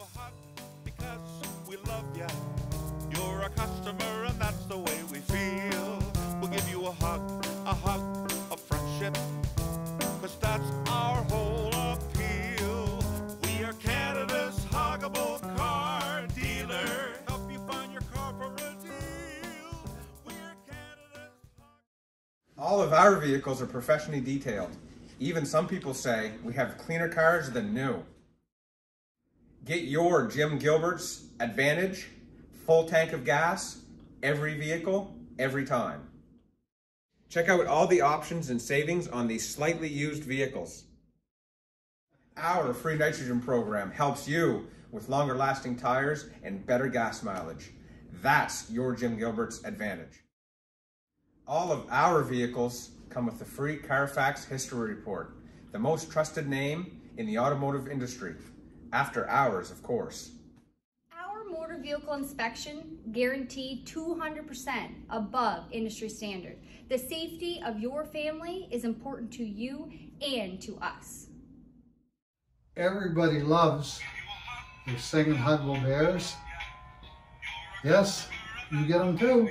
a hug because we love ya. You're a customer and that's the way we feel. We'll give you a hug of friendship, cause that's our whole appeal. We are Canada's huggable car dealer. Help you find your car for a deal. We're Canada's All of our vehicles are professionally detailed. Even some people say we have cleaner cars than new. Get your Jim Gilbert's Advantage, full tank of gas, every vehicle, every time. Check out all the options and savings on these slightly used vehicles. Our free nitrogen program helps you with longer lasting tires and better gas mileage. That's your Jim Gilbert's Advantage. All of our vehicles come with the free Carfax History Report, the most trusted name in the automotive industry. After hours, of course. Our motor vehicle inspection guaranteed 200% above industry standard. The safety of your family is important to you and to us. Everybody loves the singing Hanwell Bears. Yes, you get them too.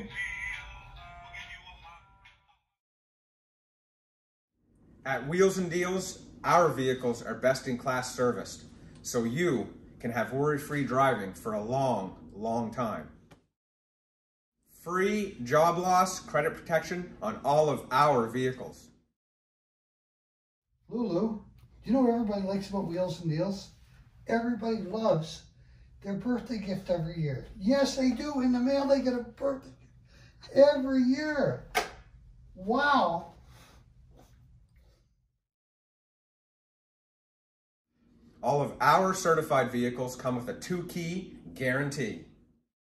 At Wheels and Deals, our vehicles are best in class serviced, so you can have worry-free driving for a long, long time. Free job loss credit protection on all of our vehicles. Lulu, do you know what everybody likes about Wheels and Deals? Everybody loves their birthday gift every year. Yes, they do. In the mail, they get a birthday gift every year. Wow. All of our certified vehicles come with a 2-key guarantee.